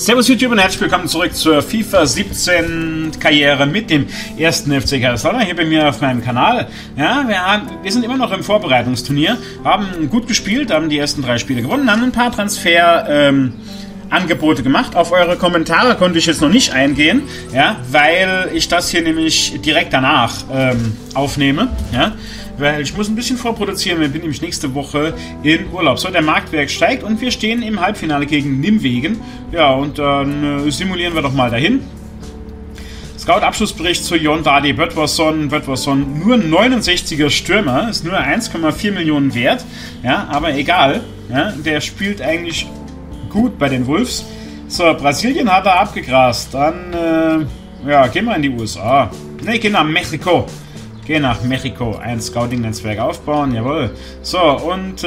Servus YouTube und herzlich willkommen zurück zur FIFA 17 Karriere mit dem ersten FC Kaiserslautern hier bei mir auf meinem Kanal. Ja, wir sind immer noch im Vorbereitungsturnier, haben gut gespielt, haben die ersten 3 Spiele gewonnen, haben ein paar Angebote gemacht. Auf eure Kommentare konnte ich jetzt noch nicht eingehen, ja, weil ich das hier nämlich direkt danach aufnehme, ja. Weil ich muss ein bisschen vorproduzieren, wir sind nämlich nächste Woche in Urlaub. So, der Marktwert steigt und wir stehen im Halbfinale gegen Nimwegen. Ja, und dann simulieren wir doch mal dahin. Scout-Abschlussbericht zu Jon Dadi Böttversson. Böttversson nur 69er Stürmer, ist nur 1,4 Millionen wert. Ja, aber egal. Ja, der spielt eigentlich gut bei den Wolves. So, Brasilien hat er abgegrast. Dann, ja, gehen wir in die USA. Ne, gehen nach Mexiko. Geh nach Mexiko, ein Scouting-Netzwerk aufbauen, jawohl. So, und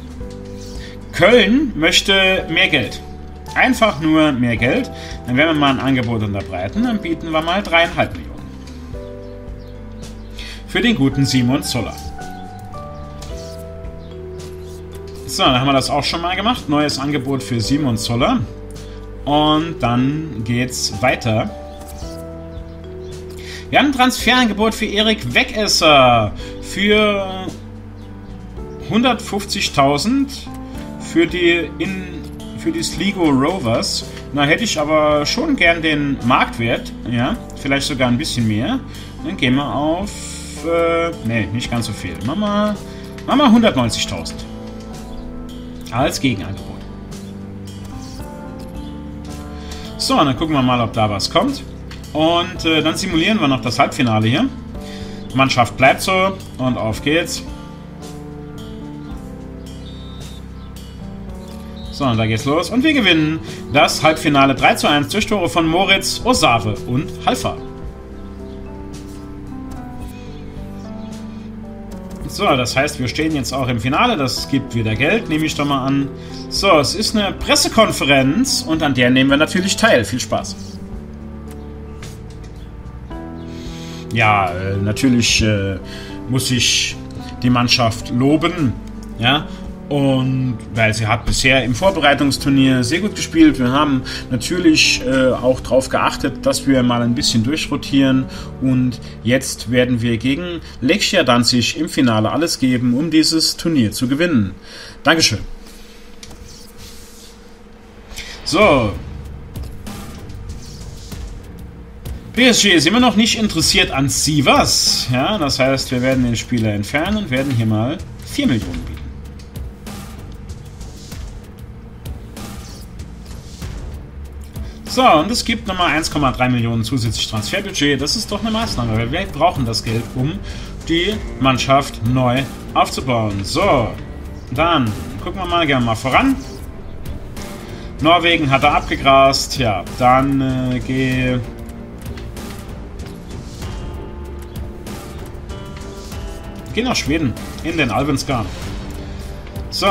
Köln möchte mehr Geld. Einfach nur mehr Geld. Dann werden wir mal ein Angebot unterbreiten, dann bieten wir mal 3,5 Millionen. Für den guten Simon Zoller. So, dann haben wir das auch schon mal gemacht. Neues Angebot für Simon Zoller. Und dann geht's weiter. Wir haben ein Transferangebot für Erik Wegesser für 150.000 für die Sligo Rovers. Da hätte ich aber schon gern den Marktwert, ja, vielleicht sogar ein bisschen mehr. Dann gehen wir auf, ne, nicht ganz so viel. Machen wir 190.000 als Gegenangebot. So, und dann gucken wir mal, ob da was kommt. Und dann simulieren wir noch das Halbfinale hier. Die Mannschaft bleibt so und auf geht's. So, und da geht's los. Und wir gewinnen das Halbfinale 3:1 durch Tore von Moritz, Osave und Halfa. So, das heißt, wir stehen jetzt auch im Finale. Das gibt wieder Geld, nehme ich doch mal an. So, es ist eine Pressekonferenz und an der nehmen wir natürlich teil. Viel Spaß. Ja, natürlich muss ich die Mannschaft loben, ja, und weil sie hat bisher im Vorbereitungsturnier sehr gut gespielt. Wir haben natürlich auch darauf geachtet, dass wir mal ein bisschen durchrotieren und jetzt werden wir gegen Lechia Danzig im Finale alles geben, um dieses Turnier zu gewinnen. Dankeschön. So. PSG ist immer noch nicht interessiert an Sivas. Ja, das heißt, wir werden den Spieler entfernen und werden hier mal 4 Millionen bieten. So, und es gibt nochmal 1,3 Millionen zusätzlich Transferbudget. Das ist doch eine Maßnahme, weil wir brauchen das Geld, um die Mannschaft neu aufzubauen. So, dann gucken wir mal, gehen wir mal voran. Norwegen hat er abgegrast. Ja, dann Geh nach Schweden, in den Allsvenskan. So.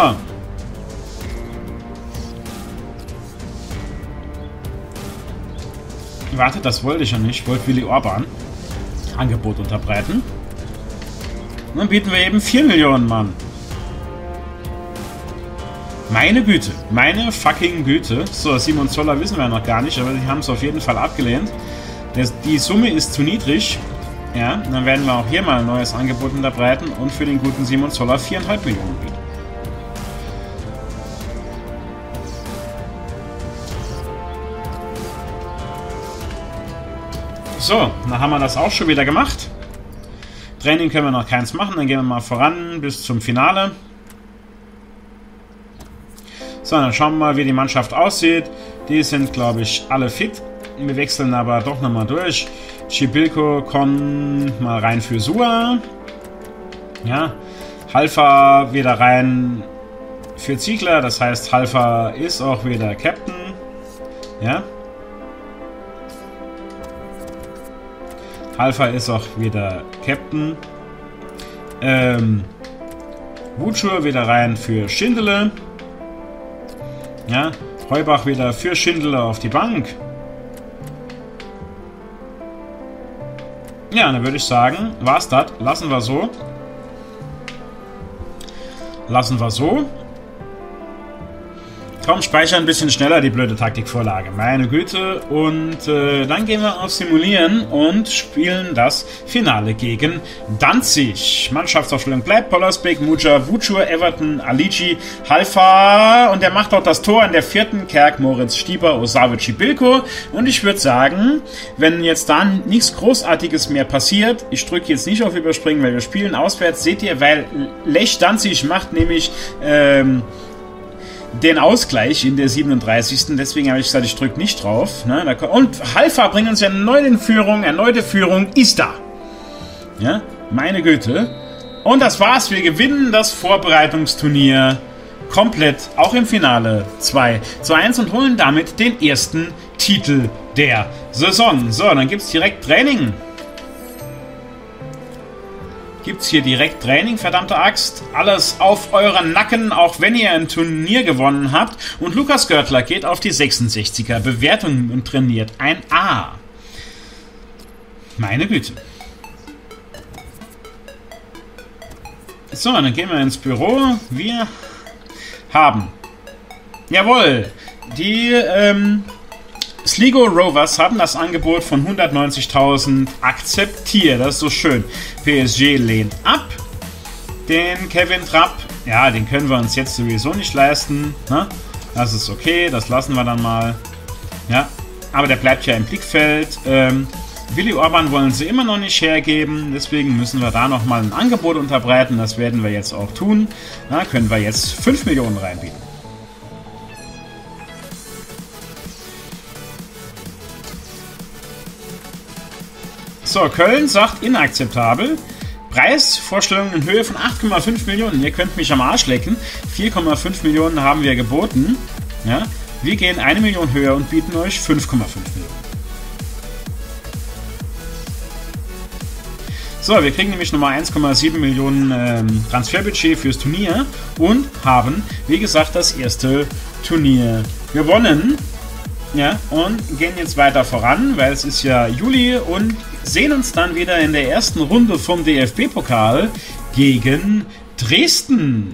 Warte, das wollte ich ja nicht. Ich wollte Willi Orban Angebot unterbreiten. Und dann bieten wir eben 4 Millionen, Mann. Meine Güte. Meine fucking Güte. So, Simon Zoller wissen wir noch gar nicht, aber die haben es auf jeden Fall abgelehnt. Die Summe ist zu niedrig. Ja, dann werden wir auch hier mal ein neues Angebot unterbreiten und für den guten Simon Zoller 4,5 Millionen bieten. So, dann haben wir das auch schon wieder gemacht. Training können wir noch keins machen, dann gehen wir mal voran bis zum Finale. So, dann schauen wir mal, wie die Mannschaft aussieht. Die sind, glaube ich, alle fit. Wir wechseln aber doch nochmal durch. Chibilko kommt mal rein für Sua. Ja. Halfa wieder rein für Ziegler. Das heißt, Halfa ist auch wieder Captain. Ja. Halfa ist auch wieder Captain. Wutschur wieder rein für Schindele. Ja. Heubach wieder für Schindele auf die Bank. Ja, dann würde ich sagen, war's das. Lassen wir so. Komm, speicher ein bisschen schneller die blöde Taktikvorlage. Meine Güte. Und dann gehen wir auf Simulieren und spielen das Finale gegen Danzig. Mannschaftsaufstellung bleibt Pollersbeek, Muja, Vucur, Everton, Alici, Halfa. Und der macht auch das Tor in der 4. Kerk, Moritz, Stieber, Osavici, Bilko. Und ich würde sagen, wenn jetzt da nichts Großartiges mehr passiert, ich drücke jetzt nicht auf Überspringen, weil wir spielen auswärts, seht ihr, weil Lech Danzig macht nämlich den Ausgleich in der 37. Deswegen habe ich gesagt, ich drücke nicht drauf. Ne? Und Halfa bringt uns erneut in Führung. Erneute Führung ist da. Ja, meine Güte. Und das war's. Wir gewinnen das Vorbereitungsturnier komplett, auch im Finale 2:1 und holen damit den ersten Titel der Saison. So, dann gibt's direkt Training. Gibt's hier direkt Training, verdammte Axt. Alles auf euren Nacken, auch wenn ihr ein Turnier gewonnen habt. Und Lukas Görtler geht auf die 66er Bewertung und trainiert ein A. Meine Güte. So, dann gehen wir ins Büro. Wir haben, jawohl, die Sligo Rovers hatten das Angebot von 190.000 akzeptiert. Das ist so schön. PSG lehnt ab. Den Kevin Trapp, ja, den können wir uns jetzt sowieso nicht leisten. Ne? Das ist okay, das lassen wir dann mal. Ja, aber der bleibt ja im Blickfeld. Willi Orban wollen sie immer noch nicht hergeben. Deswegen müssen wir da nochmal ein Angebot unterbreiten. Das werden wir jetzt auch tun. Da können wir jetzt 5 Millionen reinbieten. So, Köln sagt inakzeptabel. Preisvorstellung in Höhe von 8,5 Millionen. Ihr könnt mich am Arsch lecken. 4,5 Millionen haben wir geboten. Ja? Wir gehen 1 Million höher und bieten euch 5,5 Millionen. So, wir kriegen nämlich nochmal 1,7 Millionen Transferbudget fürs Turnier und haben, wie gesagt, das erste Turnier gewonnen. Ja, und gehen jetzt weiter voran, weil es ist ja Juli und sehen uns dann wieder in der ersten Runde vom DFB-Pokal gegen Dresden.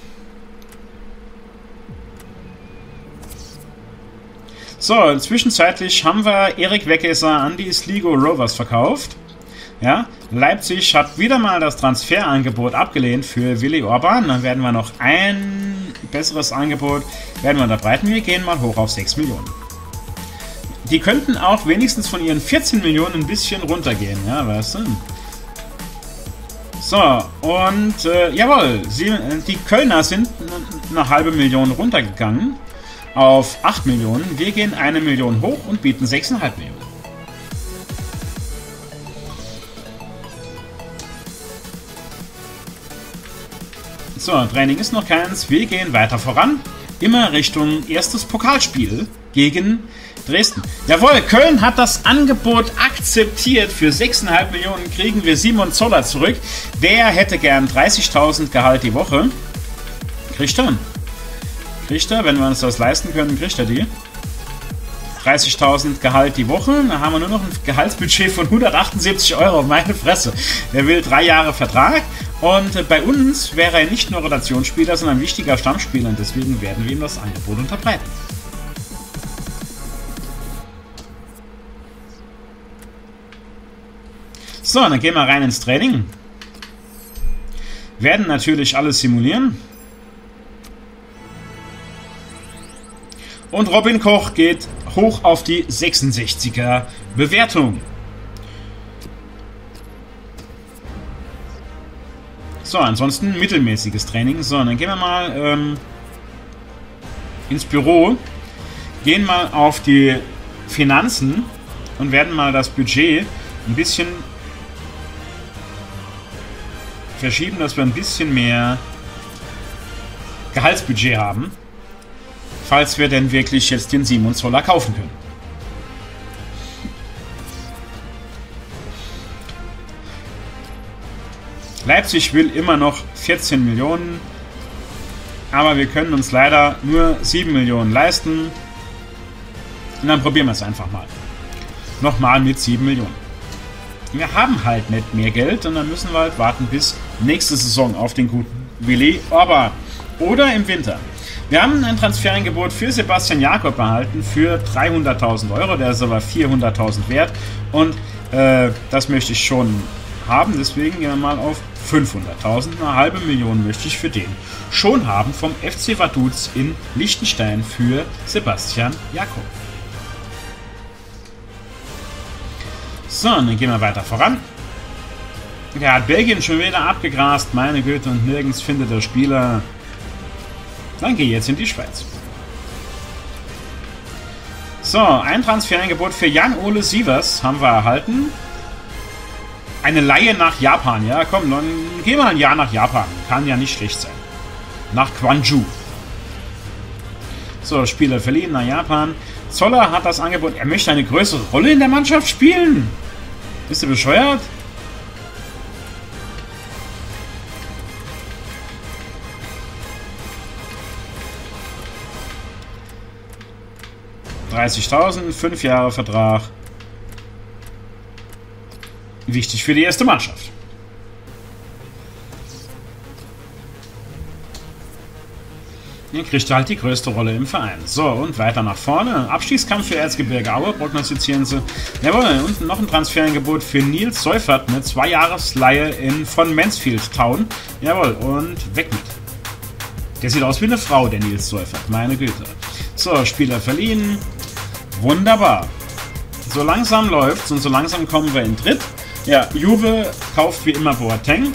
So, zwischenzeitlich haben wir Erik Weckesser an die Sligo Rovers verkauft. Ja, Leipzig hat wieder mal das Transferangebot abgelehnt für Willi Orban. Dann werden wir noch ein besseres Angebot unterbreiten. Wir gehen mal hoch auf 6 Millionen. Die könnten auch wenigstens von ihren 14 Millionen ein bisschen runtergehen, ja, weißt du? So, und jawohl, die Kölner sind eine halbe Million runtergegangen auf 8 Millionen. Wir gehen 1 Million hoch und bieten 6,5 Millionen. So, Training ist noch keins. Wir gehen weiter voran. Immer Richtung erstes Pokalspiel gegen Dresden. Jawohl, Köln hat das Angebot akzeptiert. Für 6,5 Millionen kriegen wir Simon Zoller zurück. Der hätte gern 30.000 Gehalt die Woche. Kriegt er? Kriegt er, wenn wir uns das leisten können, kriegt er die. 30.000 Gehalt die Woche. Da haben wir nur noch ein Gehaltsbudget von 178 Euro. Meine Fresse. Der will 3 Jahre Vertrag. Und bei uns wäre er nicht nur Rotationsspieler, sondern ein wichtiger Stammspieler. Und deswegen werden wir ihm das Angebot unterbreiten. So, dann gehen wir rein ins Training. Werden natürlich alles simulieren. Und Robin Koch geht hoch auf die 66er Bewertung. So, ansonsten mittelmäßiges Training. So, dann gehen wir mal ins Büro. Gehen mal auf die Finanzen und werden mal das Budget ein bisschen verschieben, dass wir ein bisschen mehr Gehaltsbudget haben, falls wir denn wirklich jetzt den Simon Zoller kaufen können. Leipzig will immer noch 14 Millionen, aber wir können uns leider nur 7 Millionen leisten. Und dann probieren wir es einfach mal. Nochmal mit 7 Millionen. Wir haben halt nicht mehr Geld und dann müssen wir halt warten bis nächste Saison auf den guten Willi Orban. Oder im Winter. Wir haben ein Transferangebot für Sebastian Jakob erhalten für 300.000 Euro. Der ist aber 400.000 wert. Und das möchte ich schon haben. Deswegen gehen wir mal auf 500.000. Eine halbe Million möchte ich für den schon haben vom FC Vaduz in Liechtenstein für Sebastian Jakob. So, dann gehen wir weiter voran. Der hat Belgien schon wieder abgegrast. Meine Güte, und nirgends findet der Spieler. Dann gehe jetzt in die Schweiz. So, ein Transferangebot für Jan-Ole Sievers haben wir erhalten. Eine Leihe nach Japan. Ja, komm, dann geh mal ein Jahr nach Japan. Kann ja nicht schlecht sein. Nach Gwangju. So, Spieler verliehen nach Japan. Zoller hat das Angebot, er möchte eine größere Rolle in der Mannschaft spielen. Bist du bescheuert? $30.000, 5 Jahre Vertrag. Wichtig für die erste Mannschaft. Hier kriegt er halt die größte Rolle im Verein. So, und weiter nach vorne. Abstiegskampf für Erzgebirge Aue, prognostizieren sie. Jawohl, unten noch ein Transferangebot für Nils Seufert, eine 2-Jahres-Leihe von Mansfield Town. Jawohl, und weg mit. Der sieht aus wie eine Frau, der Nils Seufert. Meine Güte. So, Spieler verliehen. Wunderbar. So langsam läuft's und so langsam kommen wir in Tritt. Ja, Juve kauft wie immer Boateng.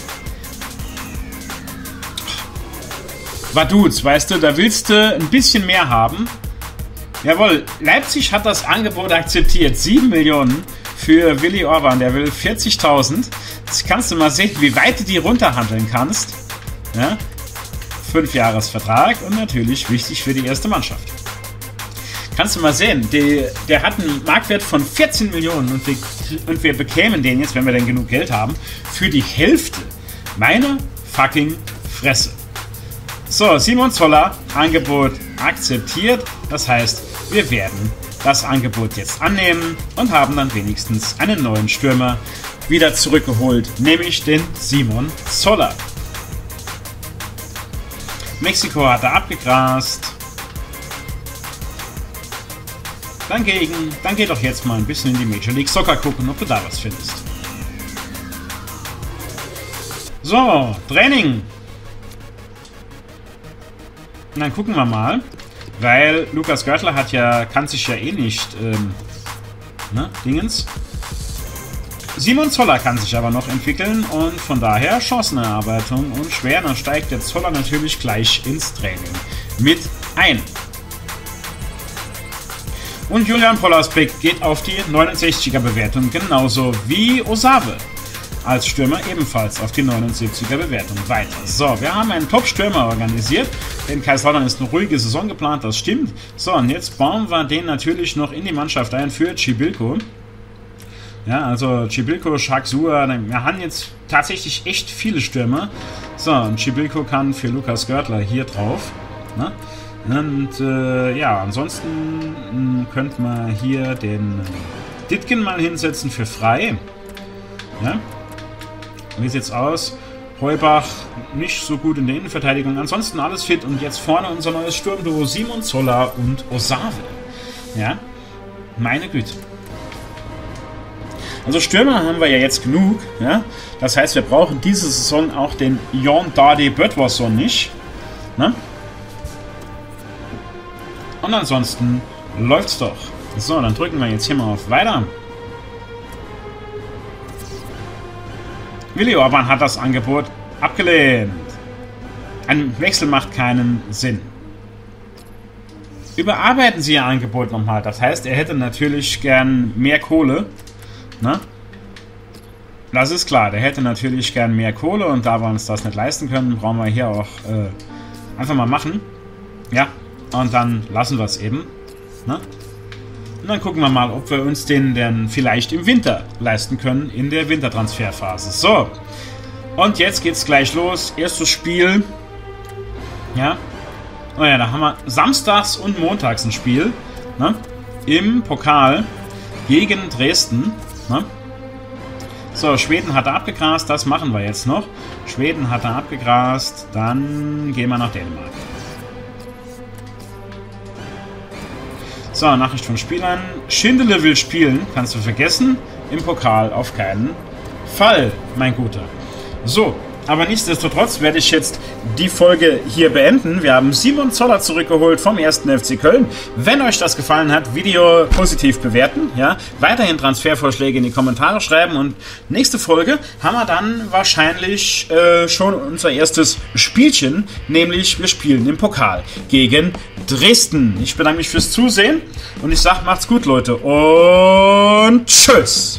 Vaduz, weißt du, da willst du ein bisschen mehr haben. Jawohl, Leipzig hat das Angebot akzeptiert. 7 Millionen für Willi Orban, der will 40.000. Jetzt kannst du mal sehen, wie weit du die runterhandeln kannst. Ja? 5 Jahresvertrag und natürlich wichtig für die erste Mannschaft. Kannst du mal sehen, der hat einen Marktwert von 14 Millionen und wir bekämen den jetzt, wenn wir denn genug Geld haben, für die Hälfte. Meine fucking Fresse. So, Simon Zoller, Angebot akzeptiert. Das heißt, wir werden das Angebot jetzt annehmen und haben dann wenigstens einen neuen Stürmer wieder zurückgeholt, nämlich den Simon Zoller. Mexiko hat er abgegrast. Dann geh doch jetzt mal ein bisschen in die Major League Soccer gucken, ob du da was findest. So, Training. Und dann gucken wir mal, weil Lukas Görtler kann sich ja eh nicht, Dingens. Simon Zoller kann sich aber noch entwickeln und von daher Chancenerarbeitung und schwer, dann steigt der Zoller natürlich gleich ins Training mit ein. Und Julian Pollersbeck geht auf die 69er Bewertung, genauso wie Osave als Stürmer ebenfalls auf die 79er Bewertung weiter. So, wir haben einen Top-Stürmer organisiert. In Kaiserslautern ist eine ruhige Saison geplant, das stimmt. So, und jetzt bauen wir den natürlich noch in die Mannschaft ein für Chibilko. Ja, also Chibilko, Shaksua, wir haben jetzt tatsächlich echt viele Stürmer. So, und Chibilko kann für Lukas Görtler hier drauf. Ne? Und ja, ansonsten könnte man hier den Ditgen mal hinsetzen für frei. Ja? Wie sieht's aus? Heubach nicht so gut in der Innenverteidigung. Ansonsten alles fit. Und jetzt vorne unser neues Sturmduo Simon Zoller und Osave. Ja, meine Güte. Also Stürmer haben wir ja jetzt genug. Ja? Das heißt, wir brauchen diese Saison auch den Jon Dade Böttwarsson nicht. Ne? Und ansonsten läuft's doch. So, dann drücken wir jetzt hier mal auf Weiter. Willi Orban hat das Angebot abgelehnt. Ein Wechsel macht keinen Sinn. Überarbeiten Sie Ihr Angebot nochmal. Das heißt, er hätte natürlich gern mehr Kohle. Ne? Das ist klar. Der hätte natürlich gern mehr Kohle und da wir uns das nicht leisten können, brauchen wir hier auch einfach mal machen. Ja, und dann lassen wir es eben. Ne? Und dann gucken wir mal, ob wir uns den denn vielleicht im Winter leisten können, in der Wintertransferphase. So, und jetzt geht's gleich los. Erstes Spiel. Ja. Oh ja, da haben wir samstags und montags ein Spiel. Ne? Im Pokal gegen Dresden. Ne? So, Schweden hat er abgegrast. Das machen wir jetzt noch. Schweden hat er abgegrast. Dann gehen wir nach Dänemark. So, Nachricht von Spielern. Schindele will spielen. Kannst du vergessen. Im Pokal auf keinen Fall, mein Guter. So, aber nichtsdestotrotz werde ich jetzt die Folge hier beenden. Wir haben Simon Zoller zurückgeholt vom 1. FC Köln. Wenn euch das gefallen hat, Video positiv bewerten. Ja? Weiterhin Transfervorschläge in die Kommentare schreiben. Und nächste Folge haben wir dann wahrscheinlich schon unser erstes Spielchen. Nämlich wir spielen im Pokal gegen Dresden. Ich bedanke mich fürs Zusehen. Und ich sage, macht's gut, Leute. Und tschüss.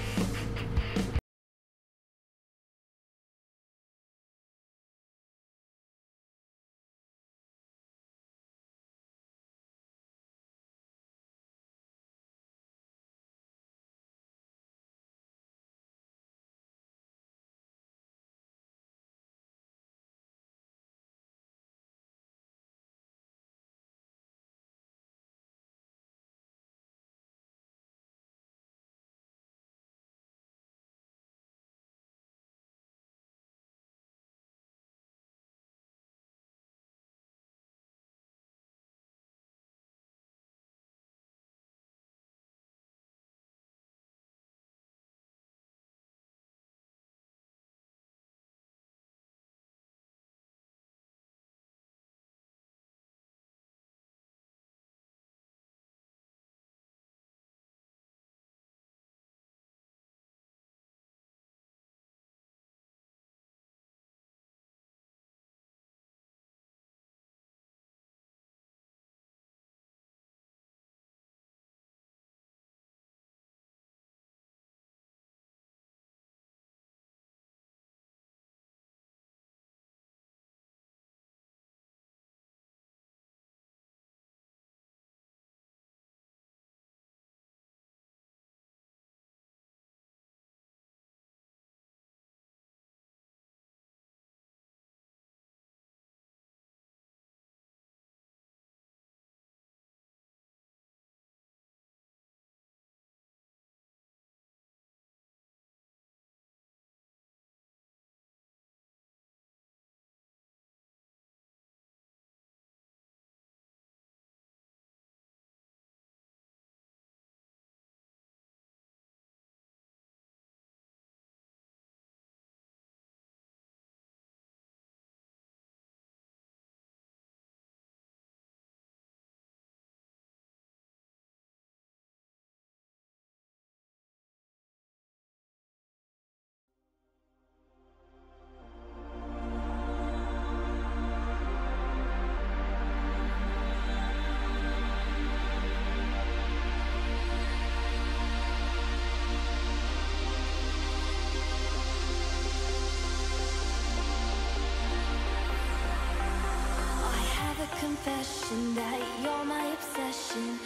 Confession that you're my obsession.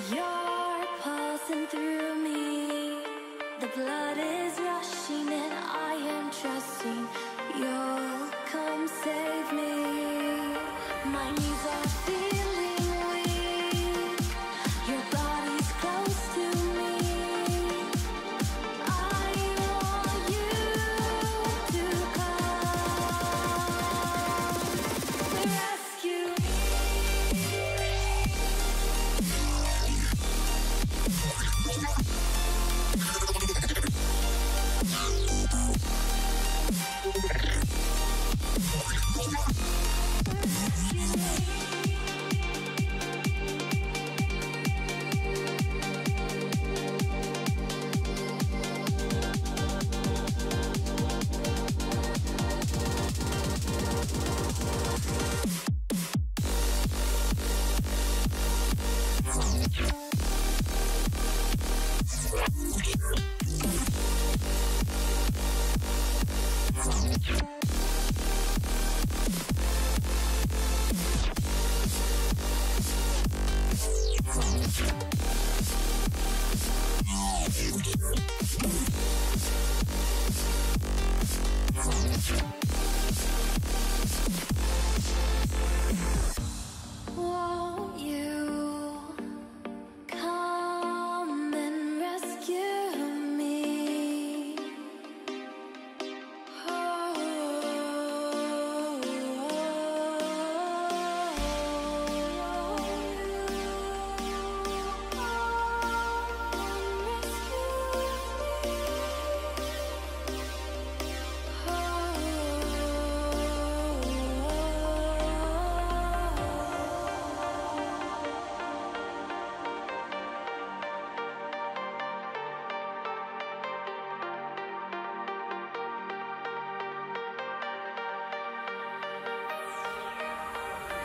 You're pulsing through me. The blood is rushing and I am trusting you'll come save me. My knees are feeling weak. Your body's close to me. I want you to come rescue me.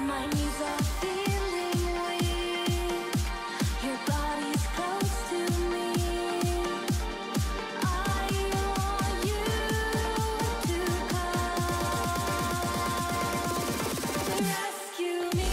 My knees are feeling weak. Your body's close to me. I want you to come rescue me.